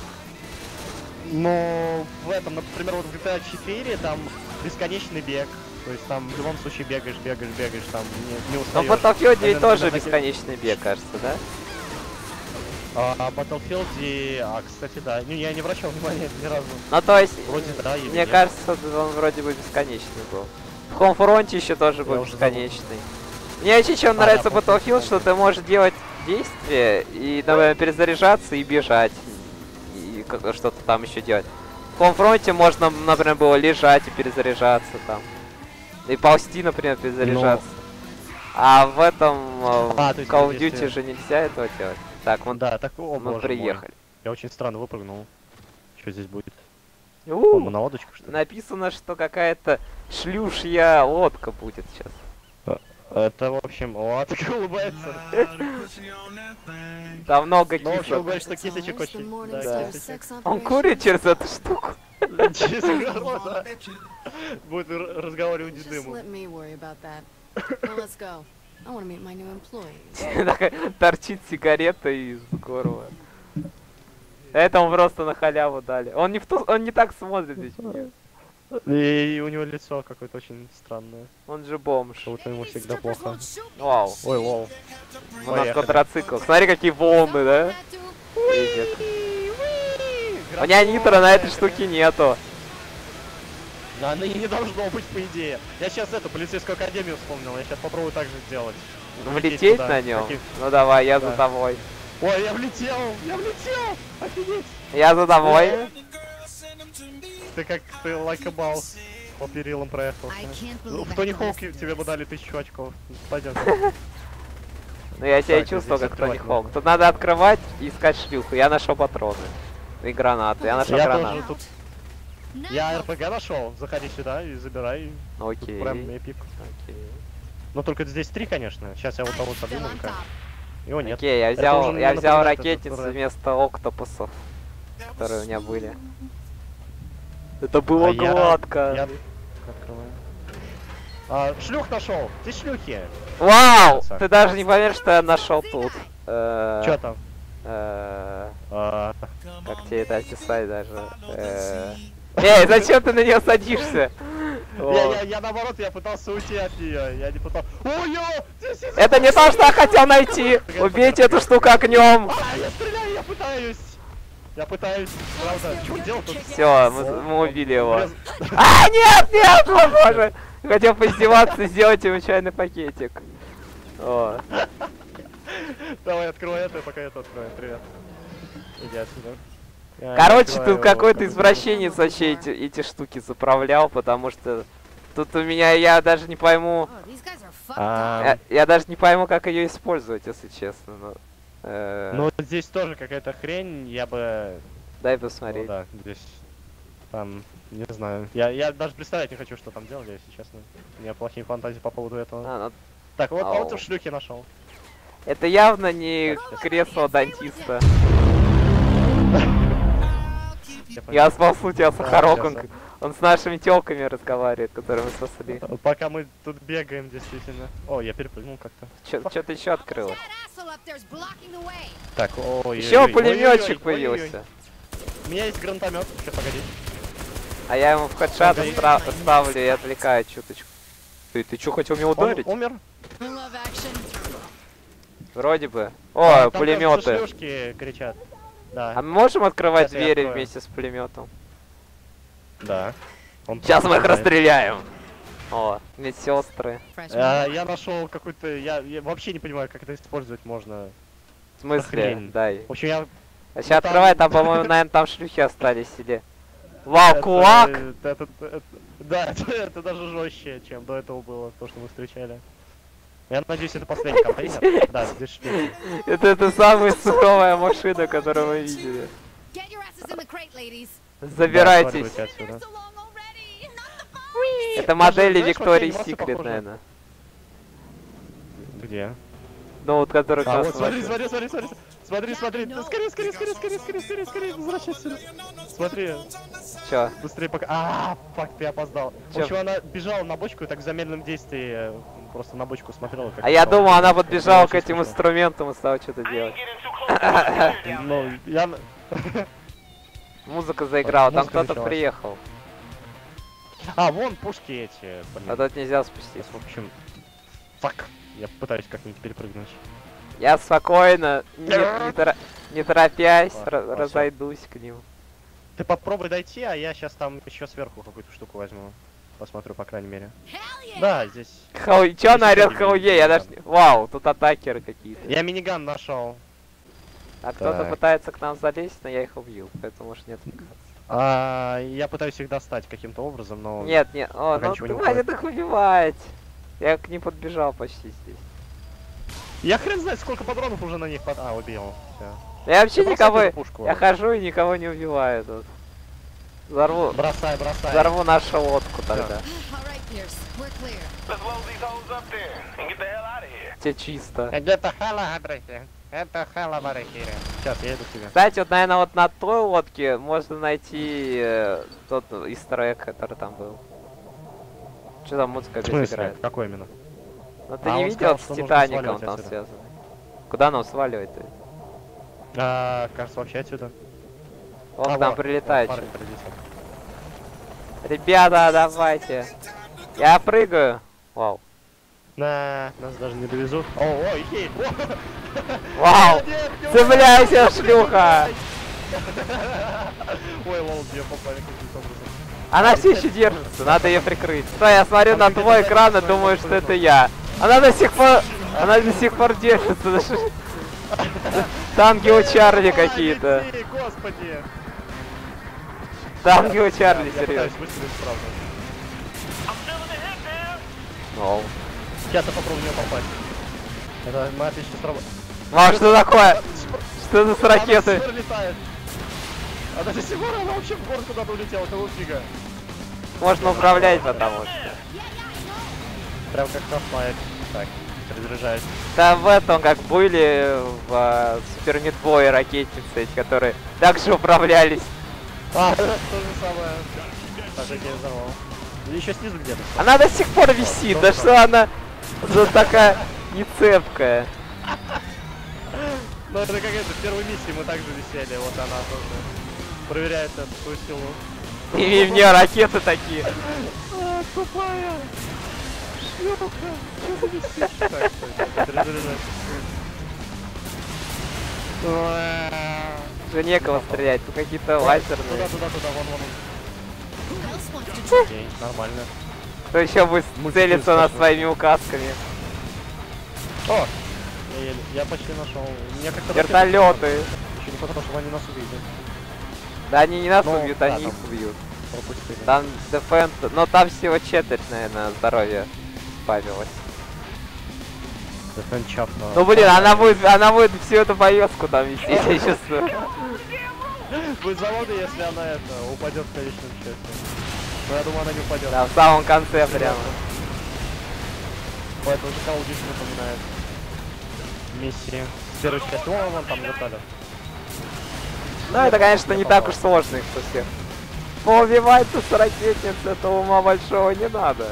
ну, в этом, например, вот в джи ти эй четыре там бесконечный бег. То есть там в любом случае бегаешь, бегаешь, бегаешь, там не, не Но устаешь. в Battlefield ведь Наверное, тоже наверное, бесконечный бег, кажется, да? А, а Battlefield, а, кстати, да. Ну, я не обращал внимания ни разу. Ну, то есть, Вроде да, или мне нет. кажется, он вроде бы бесконечный был. В Homefront еще тоже Я был уже бесконечный. Мне вообще чем А, нравится да, помню, Battlefield, что ты можешь делать действия и, например, перезаряжаться и бежать. И как- что-то там еще делать. В Homefront можно, например, было лежать и перезаряжаться там. И ползти, например, перезаряжаться. А в этом э, А, то есть Call of если- Duty же нельзя этого делать. Так, вот Да, так, о, мы боже мой. приехали. Я очень странно выпрыгнул. Что здесь будет? У, О, мы на лодочку, что ли? написано, что какая-то шлюшья лодка будет сейчас. Это, в общем, о, так улыбается. Там много Ну, в общем, он кисок. говорит, что кисочек Sometimes the очень... morning Да, star кисочек. sex Он operation. курит через эту штуку. Через огород, да. Будет р- разговаривать Just дыму. let me worry about that. Now let's go. I want to meet my new employees. Такая торчит сигарета из горла. Этому просто на халяву дали. Он не в ту, он не так смотрит ведь мне. И у него лицо какое-то очень странное. Он же бомж. Как будто ему всегда плохо. Вау. Ой, вау. У нас Поехали. квадроцикл. Смотри, какие волны, да? Видит. У меня нитро на этой штуке нету. Но оно и не должно быть, по идее. Я сейчас эту полицейскую академию вспомнил. Я сейчас попробую так же сделать. Влететь туда. на нем? Каким- Ну давай, я за Да. тобой. Ой, я влетел! Я влетел! Офигеть! Я за тобой. Ты как ты лайкабаус по перилам проехал. I can't Ну, believe в I Тони did Хоуке this. тебе бы дали тысячу очков. Пойдем. Ну я себя и Так, чувствовал, здесь как Тони открывать Хоук. надо. Тут надо открывать и искать шлюху. Я нашел патроны. И гранаты. Я нашел Я гранаты. тоже тут. Я РПГ нашел. Заходи сюда и забирай. Ну, Тут окей. прям эпик. Окей. Но только здесь три, конечно. Сейчас я вот того Still on подниму-ка. top. Его нет. Окей, я Это взял, уже мне я взял напоминает ракетницу этот рэп. вместо октопусов, которые у меня были. Это было А я- гладко. я- Открываю. А, шлюх нашел. Здесь шлюхи. Вау! Красавчик. Ты даже не поверишь, что я нашел тут. Э, Че там? э, А, Как тебе это описать даже? Э, Эй, зачем ты на нее садишься? Я, О. я, я наоборот, я пытался уйти от нее. Я не пытался. Ой, ё! Здесь есть- Это не то, что я хотел найти! Убейте эту штуку огнем! А, я стреляю, я пытаюсь! Я пытаюсь, правда. Что делать тут? Все, мы, мы убили его. А, нет, нет, о боже! Хотел поиздеваться, сделать ему чайный пакетик. О. Давай, открывай это, пока я это открою. Привет. Иди отсюда. Я Короче, открываю тут какой-то как- извращенец вообще эти, эти штуки заправлял, потому что тут у меня, я даже не пойму, Oh, these guys are fucked А, я, я даже не пойму, как ее использовать, если честно. Но, э, Ну, здесь тоже какая-то хрень, я бы... дай Ну посмотреть. да, здесь... Там, не знаю. Я, я даже представлять не хочу, что там делали, если честно. У меня плохие фантазии по поводу этого. А, ну, Так, вот, а вот Ау. и шлюхи нашел. это явно не кресло дантиста. Я спасу тебя, Сахарок, он, сейчас, он с нашими телками разговаривает, которые мы спасли. Пока мы тут бегаем, действительно. О, я перепрыгнул как-то. Что ты еще открылось? That asshole up there's blocking the way. Так, ой, Еще пулеметчик появился. У меня есть гранатомет, сейчас погоди. А я ему в хедшат Погоди. стра- ставлю и отвлекаю чуточку. Ты, ты что, хотел меня Он ударить? умер? I love action. Вроде бы. А, О, там, пулеметы. кажется, шлюшки кричат. Да, А мы можем открывать Сейчас я двери открою. вместе с пулеметом? да. Он Сейчас мы их просто расстреляем. О, медсестры. Freshman. А, я нашел какой-то, я, я вообще не понимаю, как это использовать можно. В смысле? Охрень. Дай. В общем, я... А сейчас там- открывай, там, по-моему, наверное, там шлюхи остались сидеть. Вау, кулак! Это, это- это- да, это, это даже жестче, чем до этого было, то, что мы встречали. Я надеюсь, это последний контейнер. Да, здесь шлюхи. Это, это самая суровая машина, которую мы видели. Get your asses in the crate, ladies. Забирайтесь. Да, сваливайте отсюда. So long already. Not the Это модели знаешь, Victoria's вообще анимация Secret, похожа. наверное. Где? Ну, вот который А, нас вот смотри, возьмет. смотри, смотри, смотри. Смотри, смотри. Да скорее, скорее, скорее, скорее, скорее, скорее, скорее, возвращайся сюда. Смотри, Чё? быстрее пока. А, фак, ты опоздал. В Чё? общем, она бежала на бочку и так в замедленном действии э, просто на бочку смотрела. как А я она думал, она очень подбежала к этим смешно. инструментам и стала что-то делать. Ну, я... Музыка заиграла, там Музыка кто-то началась. приехал. А, вон пушки эти, блин. А тут нельзя спуститься. Сейчас, в общем... Фак. Я пытаюсь как-нибудь перепрыгнуть. Я спокойно, не, не, тора- не торопясь, Ладно, ра- ладно, разойдусь к ним. Ты попробуй дойти, а я сейчас там еще сверху какую-то штуку возьму. Посмотрю, по крайней мере. Hell yeah. Да, здесь... Хау... Чё она орёт не хауе? видно, Я да. даже... не- Вау, тут атакеры какие-то. Я миниган нашел. А кто-то Так. пытается к нам залезть, но я их убил, поэтому может не отвлекаться. А, я пытаюсь их достать каким-то образом, но... Нет, нет, о, пока ну ничего не хватит их убивать. Я к ним подбежал почти здесь. Я хрен знает, сколько патронов уже на них под... А, убил. Всё. Я вообще Ты никого... бросай эту пушку. Я хожу и никого не убиваю тут. Взорву... Бросай, бросай. Взорву нашу лодку тогда. All right, Pierce. We're clear. Let's load these hoes up there and get the hell out of here. Тебе чисто. Где-то халадрахи. Это халабарахири. Сейчас, я иду к тебе. Кстати, вот, наверное, вот на той лодке можно найти э, тот истер-эгг, который там был. Что там музыка В опять смысле? играет? Какой именно? Ну ты А, не он видел, сказал, с что нужно Титаником сваливать там отсюда. связано? Куда нам сваливать-то? А, кажется, вообще отсюда. Вот А, к нам вот, прилетает. вот, парень прилетел. Ребята, давайте. Я прыгаю. Вау. На, нас даже не довезут. О, о, ей! Вау! Нет, нет, не Цепляйся, шлюха! Ой, лол, где попали каким-то образом. Она все еще держится, надо ее прикрыть. Стой, я смотрю на твой экран и думаю, что это я. Она до сих пор... Она до сих пор держится. даже- Танки у Чарли какие-то. Лети, господи! Танки у Чарли, Я пытаюсь серьезно. выстрелить справа. Вау. Сейчас я попробую в нее попасть. Это мы отлично сработали. Вау, что такое? Что это с ракеты? Она летает. А даже сегодня она вообще в город куда-то улетела, какого фига? Можно управлять, потому что. Прям как Half-Life. Так, разряжаюсь. Да в этом, как были в э, Супер Митбое ракетницы, эти, которые также управлялись. А, то же самое. Так, я тебя взорвал. Или еще снизу где-то. Она до сих пор висит, да что она за такая нецепкая. Ну это как это, в первой миссии мы также висели, вот она тоже проверяет эту свою силу. И в нее ракеты такие. А, тупая! Шлюха! Чё ты висишь? Так, стой, перезаряжайся. Уже некого стрелять, тут какие-то лазерные. Туда, туда, туда, вон, вон. Who else wants to try? Окей, нормально. Кто еще будет целиться над своими указками? О! Я, еле- я почти нашел. Меня как-то Вертолеты. Еще не потому, что они нас увидели. Да они не нас Ну, убьют, да, они там. их убьют. Пропустили. Там дефенс, но там всего четверть, наверное, здоровья спавилось. Defend чапно. Ну блин, она будет, она будет всю эту поездку там висеть, я чувствую. Будет заводы, если она это упадет в конечном счете. Но я думаю, она не упадет. Да, в самом конце прямо. Ой, это уже Call of Duty напоминает. Миссии. Первую часть. О, вон там вертолет. Ну это, конечно, не так уж сложно их всех. Поубиваться с ракетниц, этого ума большого не надо.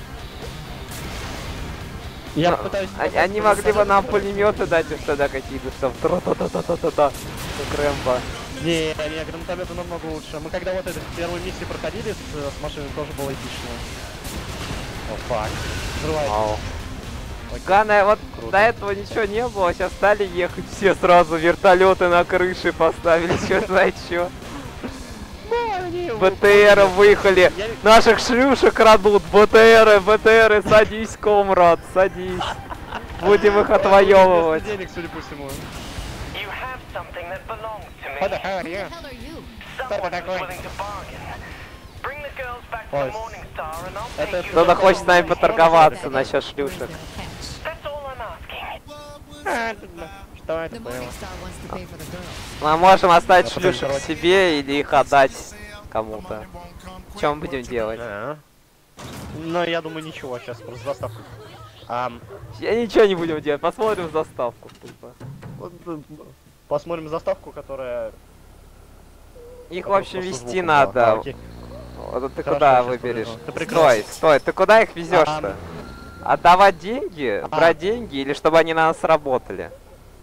Я Ну, пытаюсь... они, они могли бы нам пулеметы дать уж тогда какие-то, там тра-та-та-та-та-та-та, как Рэмбо. Не, не, гранатометы намного лучше. Мы когда вот эту первую миссию проходили с, с машиной, тоже было эпично. О, фак. Взрывайся. Вау. Окей. Главное, вот Круто. до этого ничего не было, сейчас стали ехать все сразу, вертолеты на крыше поставили, черт знает что. Ну, они его БТРы выехали, Я- наших шлюшек крадут, БТРы, БТРы, садись, комрад, садись. Будем их Вместо отвоевывать. денег, судя по всему. You have something that belongs to What the me. hell are Who you? the hell are you? Someone такой? who's willing to bargain. Bring the girls back to Ой, the Morning Star and I'll это- pay you Кто-то the хочет с нами full поторговаться That насчет is, шлюшек. where's the catch? That's all I'm asking. А, что это The было? Morning Star wants to pay for the girls. Мы можем оставить Я потом шлюшек короче. себе или их отдать кому-то. Что мы будем делать? А. Ну, я думаю, ничего, сейчас просто заставку. Ам, Я ничего не будем делать, посмотрим заставку. тупо. вот, э, посмотрим заставку, которая... Их, в которая общем, просто вести звуком, надо. да. А, окей. Вот ты Хорошо, куда щас выберешь? подожду. Ты Стой, прекрасно. стой, ты куда их везешь-то? Ам. Отдавать деньги, А. брать деньги или чтобы они на нас работали?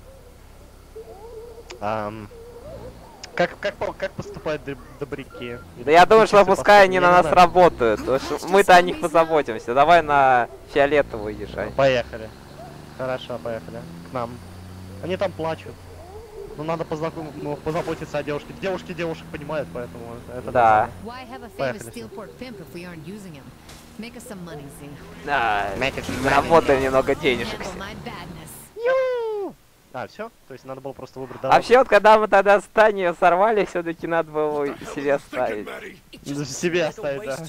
Ам, Как, как, по- как поступают доб- добряки? Да я думаю, что Птицы пускай они поступают? на Я не нас знаю. работают. потому что мы-то о них позаботимся. Давай на фиолетовую езжай. Поехали. Хорошо, поехали. К нам. Они там плачут. Ну надо познаком... ну, позаботиться о девушке. Девушки девушек понимают, поэтому это... Да. Why have a famous Поехали. Steelport pimp if we aren't using him? Make us some money, Z. Да, заработаем немного денежек. Handle my badness. Ю! А, все? То есть надо было просто выбрать А дорогу. вообще, вот когда мы тогда стание сорвали, все-таки надо было его себе оставить. Ну, себе оставить, да.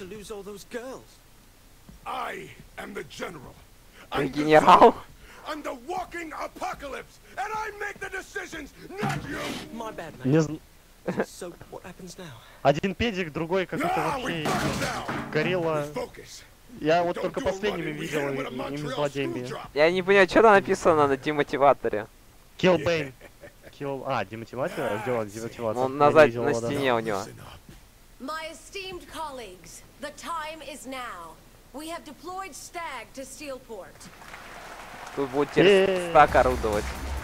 I am the general. Ты I'm the генерал? I'm the walking apocalypse, and I make the decisions, not you. My bad, mate. Не зн- So, what happens now? Один педик, другой какой-то Now вообще we buckle down. горилла. Focus. Я вот Don't только do a последними run-in. We видел hit him with a и- ими Montreal злодеями. screw drop. Я не понимаю, что там написано на демотиваторе. Киллбейн. Килл... А, демотивация? Где он, демотивация? Ну, Я на, не зад- видел на его, да. стене у него. Listen up. My esteemed colleagues, the time is now. We have deployed Stag to Steelport. Тут будет теперь Е-е-е. стак орудовать.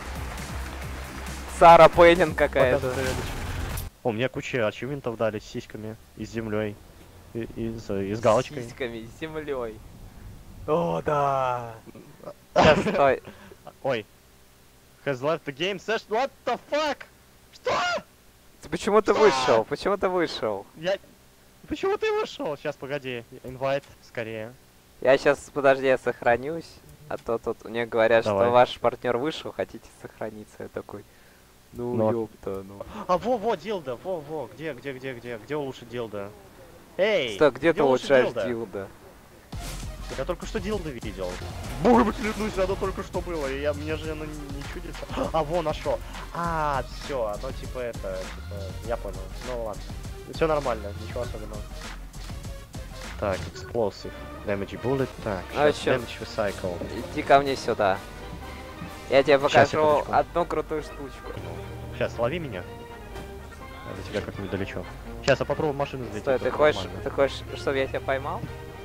Сара Пейлин какая-то. Показывай зрелище. О, мне куча ачивментов дали с сиськами и с землей. И, и, с, и с галочкой. Сиськами, с землей. О, да. Сейчас, стой. Ой. Has left the game session. What the fuck? Что? Ты почему ты вышел? Почему ты вышел? Я... Почему ты вышел? Сейчас, погоди. Invite, скорее. Я сейчас, подожди, я сохранюсь. А то тут мне говорят, Давай. что ваш партнер вышел, хотите сохраниться. Я такой, ну Но- ёпта, ну. А, во-во, Дилда, во-во. Где, где, где, где? Где улучшить Дилда? Эй! Стой, где ты улучшить улучшаешь Дилда? дилда? Я только что Дилда видел. Боже, клянусь, оно только что было, и я, мне же оно не, не чудится. А, во, нашел. А, все, оно типа это, типа, я понял. Ну ладно. Все нормально, ничего особенного. Так, explosive. Damage bullet, так, А щас чё? damage recycle. Иди ко мне сюда. Я тебе Щас, покажу секундочку. одну крутую штучку. Сейчас, лови меня. Я до тебя как-нибудь долечу. Сейчас я попробую машину взлететь. Стой, ты только хочешь, нормально. ты хочешь, чтобы я тебя поймал?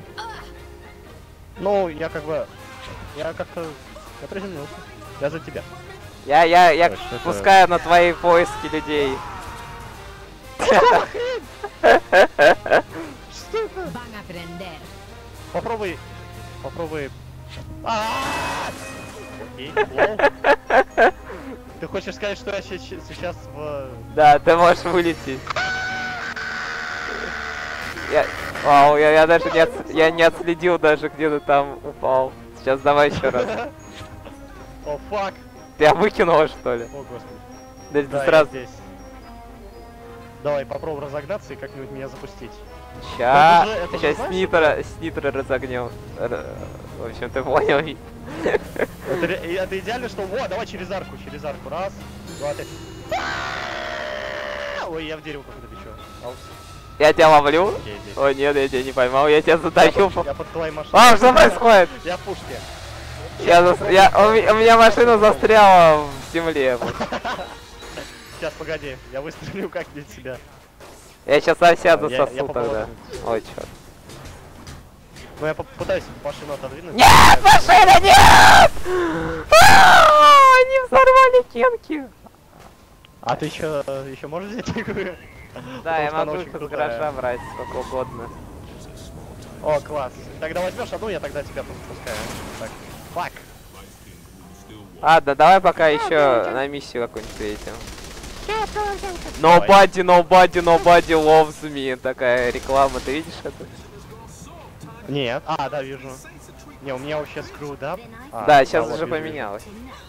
Ну, я как бы... Я как-то... Я приземлился. Я за тебя. Я, я, я Ой, что это? пускаю на твои поиски людей. Что это? Van a aprender. Попробуй... Попробуй... А-а-а! Окей, лол. Ты хочешь сказать, что я ща- ща- сейчас в... Да, ты можешь вылететь. Я, вау, я, я даже не, отс- я не отследил даже, где ты там упал. Сейчас давай еще раз. О, фак! Тебя выкинуло, что ли? О, господи. Да, ты Да, я сразу. здесь. Давай, попробуй разогнаться и как-нибудь меня запустить. Ща, Это же- это же сейчас знаешь, снитра, снитра разогнем. Р- В общем, ты понял. Это, ре- и это идеально, что... Во, давай через арку, через арку. Раз, два, три. Ой, я в дерево какое-то лечу. Аус. Я тебя ловлю? Я здесь. О нет, я тебя не поймал, я тебя задавил. Я под твоей машиной. А, что происходит? Я в пушке. Я, зас- я, у, ми- у меня машина застряла в земле. Сейчас, погоди, я выстрелю как-нибудь себя. Я сейчас совсем Я- я засосу попробую. тогда. Ой, черт. Ну я попытаюсь машину отодвинуть. Нет, машина, нет! А, они взорвали кенки. А ты еще, еще можешь взять такую? Да, я Потому что она могу очень их из крутая. гаража брать сколько угодно. О, класс. Тогда возьмешь одну, я тогда тебя подпускаю. Так. Фак. Ладно, давай пока еще на миссию какую-нибудь встретим. Nobody, nobody, nobody loves me. Такая реклама, ты видишь это? Нет. А, да, вижу. Не, у меня вообще screwed up. А, Да, сейчас вот уже вижу, вижу. поменялось.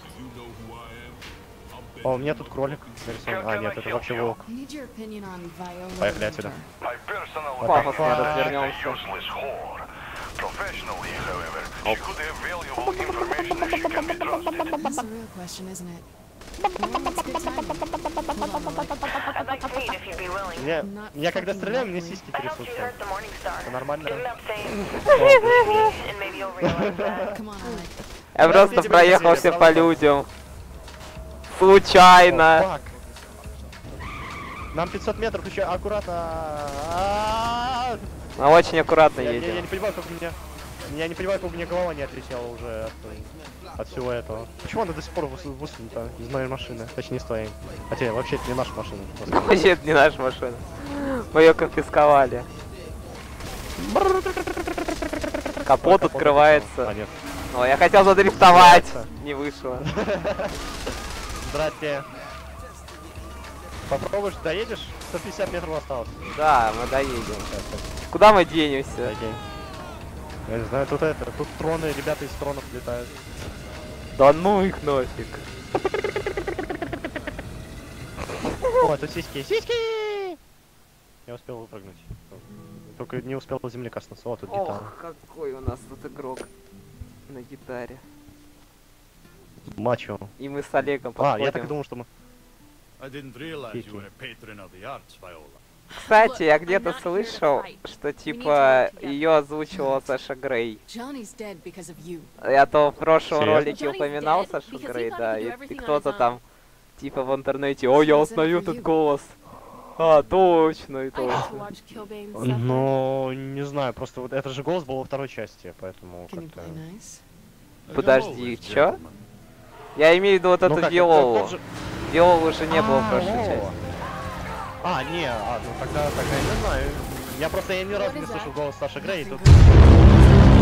О, у меня тут кролик нарисован. А, нет, это вообще волк. I need your opinion on Viola. Поехали отсюда. My personal Пафосно What the fuck? развернемся. useless whore. Professionally, however, she could have valuable information if she can be trusted. That's the real question, isn't it? Well, it's good timing. Hold on, Lily. I'd like to meet if you'd be willing. Меня, Not меня когда fucking стреляю, мне likely. сиськи I helped you трясутся. hurt the Morning Star. Это нормально? Didn't upstate. О, And maybe you'll realize that. Come on, Alec. Я Да, просто видимо, проехался видели, по правда? людям. Случайно. О, фак. Нам пятьсот метров еще аккуратно. А-а-а. Мы очень аккуратно Я, я- я не едем. понимаю, как у меня... Я не понимаю, как у меня голова не отлетела уже от, от всего этого. Почему она до сих пор выс- высунута из моей машины? Точнее, с твоей. Хотя, вообще, это не наша машина. господи. Вообще, это не наша машина. Мы ее конфисковали. Капот Ой, открывается. А, нет. О, я хотел задрифтовать. Открывается. Не вышло. Здрасте. Попробуешь, доедешь? сто пятьдесят метров осталось. Да, мы доедем. Куда мы денемся? Окей. Я не знаю, тут это, тут троны, ребята из тронов летают. Да ну их нафиг. О, тут сиськи, сиськи! Я успел выпрыгнуть. Только не успел по земле коснуться. О, тут гитара. Ох, какой у нас тут игрок на гитаре. Мачо. И мы с Олегом А, я так и подходим. думал, что мы... I didn't realize Кики. you were a patron of the arts, Viola. Кстати, я где-то слышал, что типа ее озвучивала Саша Грей. Johnny's dead because of you. Я то в прошлом Серьезно? ролике Johnny's упоминал dead Сашу because he Грей, thought да, he could и, do и everything on кто-то his там типа в интернете, о, я Wasn't узнаю for этот you. голос. А, точно, и I got to точно. watch Killbane suffer. Но не знаю, просто вот этот же голос был во второй части, поэтому Can you как-то... play nice? Подожди, чё? Я имею в виду вот Ну эту как, это Виолу. тот же- Виолу уже не было в А, прошлой о. части. А, не, а, ну тогда, тогда я не знаю. Я просто я ни разу What не is слышал that? голос Саши Грей, и тут... Nothing good.